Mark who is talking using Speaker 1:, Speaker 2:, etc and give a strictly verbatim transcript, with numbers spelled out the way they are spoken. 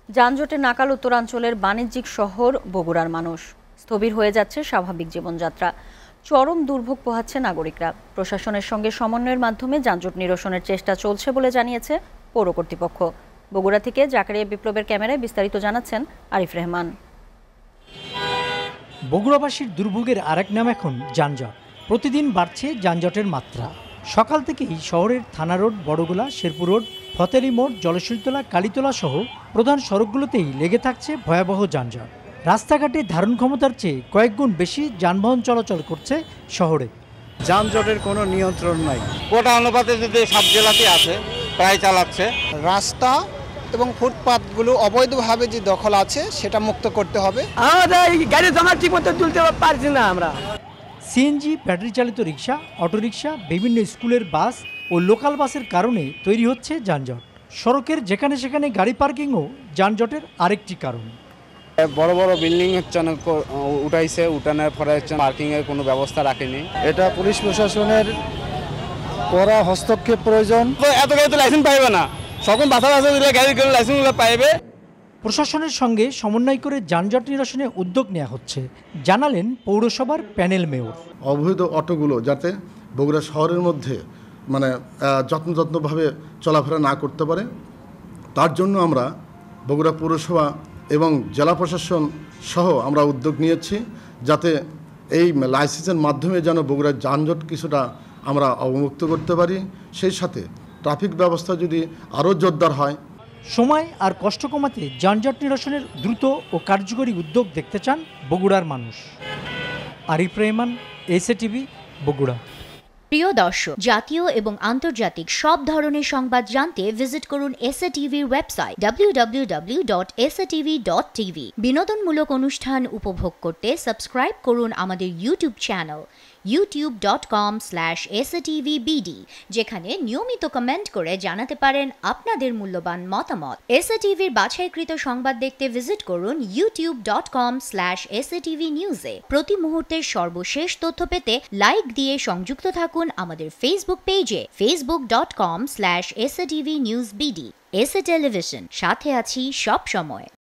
Speaker 1: যানজটে নাকাল উত্তরাঞ্চলের বাণিজ্যিক শহর বগুড়ার মানুষ। স্থবির হয়ে যাচ্ছে স্বাভাবিক জীবনযাত্রা। চরম দুর্ভোগ পোহাচ্ছে নাগরিকরা। প্রশাসনের সঙ্গে সমন্বয়ের মাধ্যমে যানজট নিরসনের চেষ্টা চলছে বলে জানিয়েছে পৌর কর্তৃপক্ষ। বগুড়া থেকে জাকারিয়া বিপ্লবের ক্যামেরায় বিস্তারিত জানাচ্ছেন আরিফ রহমান।
Speaker 2: বগুড়াবাসীর দুর্ভোগের আরেক নাম এখন যানজট। প্রতিদিন বাড়ছে যানজটের মাত্রা। সকাল থেকেই শহরের থানা রোড, বড়গোলা, শেরপুর রোড, ফতেলি মোড়, জলশিলতলা, কালীতলা সহ প্রধান সড়কগুলোতেই লেগে থাকছে ভয়াবহ যানজট। রাস্তাঘাটে ধারণ ক্ষমতার চেয়ে কয়েকগুণ বেশি যানবাহন চলাচল করছে শহরে।
Speaker 3: যানজটের কোনো নিয়ন্ত্রণ নাই।
Speaker 4: কোটা অনুপাতে যদি সব জেলাতে আছে প্রায় চালাচ্ছে।
Speaker 5: রাস্তা এবং ফুটপাথগুলো অবৈধভাবে যে দখল আছে সেটা মুক্ত করতে হবে।
Speaker 6: গাড়ি জমা ঠিক মতো তুলতে পারছি না আমরা।
Speaker 2: সিএনজি, ব্যাটারি চালিত রিক্সা, অটোরিকশা, বিভিন্ন স্কুলের বাস ও লোকাল বাসের কারণে তৈরি হচ্ছে যানজট। সড়কের যেখানে সেখানে গাড়ি পার্কিংও যানজটের আরেকটি কারণ।
Speaker 4: বড় বড় বিল্ডিং হচ্ছে অনেক উঠাইছে, উঠানোর পরে হচ্ছে পার্কিং এর কোনো ব্যবস্থা রাখেনি।
Speaker 3: এটা পুলিশ প্রশাসনের কড়া হস্তক্ষেপ প্রয়োজন।
Speaker 4: এত গাড়ি তো লাইসেন্স পাইবে না, সকল বাসা বাসা দিলে গাড়ির লাইসেন্সগুলো পাইবে।
Speaker 2: প্রশাসনের সঙ্গে সমন্বয় করে যানজট নিরসনে উদ্যোগ নেওয়া হচ্ছে, জানালেন পৌরসভার প্যানেল মেয়র।
Speaker 7: অবৈধ অটোগুলো যাতে বগুড়া শহরের মধ্যে মানে যত্ন যত্নভাবে চলাফেরা না করতে পারে, তার জন্য আমরা বগুড়া পৌরসভা এবং জেলা প্রশাসন সহ আমরা উদ্যোগ নিয়েছি, যাতে এই লাইসেন্সের মাধ্যমে যেন বগুড়ার যানজট কিছুটা আমরা অবমুক্ত করতে পারি। সেই সাথে ট্রাফিক ব্যবস্থা যদি আরও জোরদার হয়।
Speaker 2: সময় আর কষ্ট কমাতে যানজট নিরসনের দ্রুত ও কার্যকরী উদ্যোগ দেখতে চান বগুড়ার মানুষ। আরিফ রহমান, এসএটিভি, বগুড়া।
Speaker 8: প্রিয় দর্শক, জাতীয় এবং আন্তর্জাতিক সব ধরনের সংবাদ জানতে ভিজিট করুন এসএটিভির website W W W dot S A T V dot TV. বিনোদনমূলক অনুষ্ঠান উপভোগ করতে সাবস্ক্রাইব করুন আমাদের YouTube channel YouTube dot com slash S A T V B D, যেখানে নিয়মিত কমেন্ট করে জানাতে পারেন আপনাদের মূল্যবান মতামত। এসএটিভির বাছাইকৃত সংবাদ দেখতে ভিজিট করুন YouTube dot com slash S A T V নিউজে। প্রতি মুহূর্তের সর্বশেষ তথ্য পেতে লাইক দিয়ে সংযুক্ত থাকুন আমাদের ফেসবুক পেজে Facebook dot com slash S A T V news BD. S A television, সাথে আছি সব সময়।